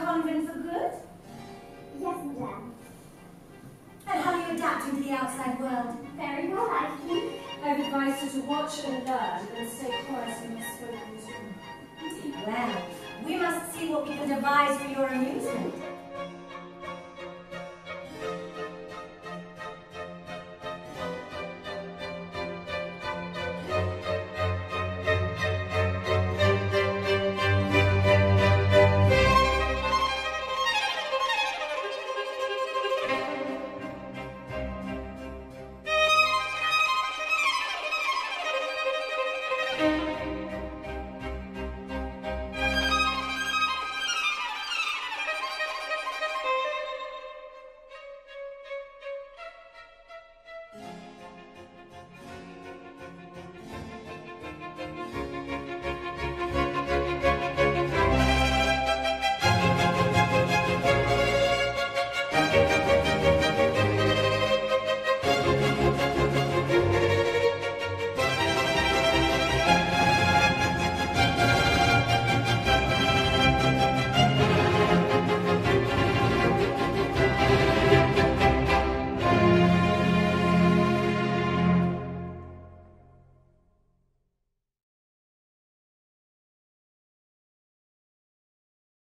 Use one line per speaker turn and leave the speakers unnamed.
convent for good?
Yes, madame.
And how are you adapting to the outside world?
Very well, I think.
I've advised her to watch and learn and stay quiet in the spoken to.
Well, we must see what we can devise for your amusement.